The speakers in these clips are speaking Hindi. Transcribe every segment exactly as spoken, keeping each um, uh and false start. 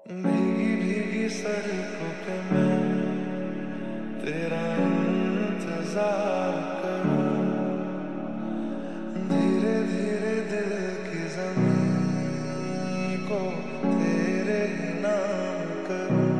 भीगी भीगी सड़कों पे मैं तेरा इंतजार करूं, धीरे धीरे दिल की ज़मीं को तेरे ही नाम करूं।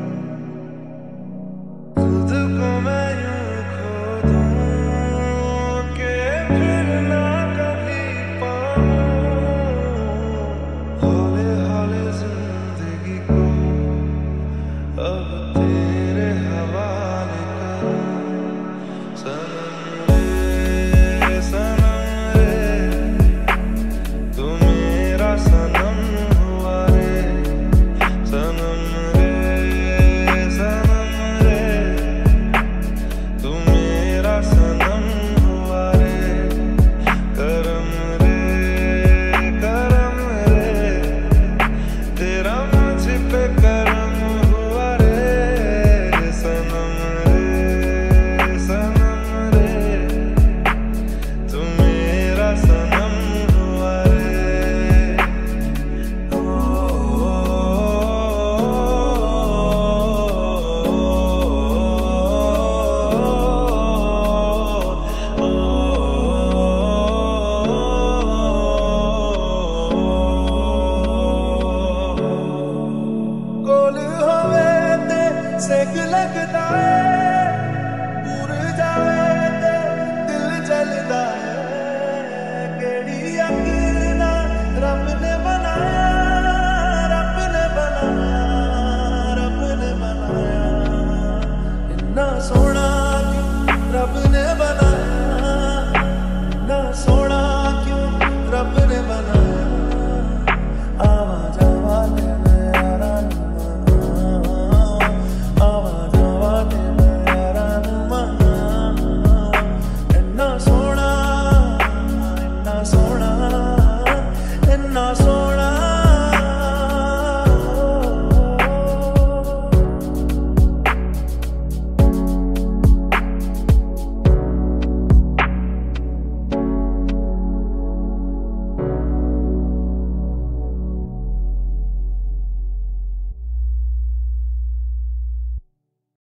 खुद को मैं यूं खो दूं कि फिर ना कभी पाऊं, हौले हौले जिंदगी को अब तेरे हवाले करूं। सनम रे सनम रे तू मेरा सनम हुआ रे, सनम रे सनम रे तू मेरा सनम हुआ रे। करम रे करम रे तेरा मुझ पे करम हुआ रे, सनम रे सनम रे तू मेरा सनम हुआ रे। ओ, कोल होवे ते सेक लगदा है,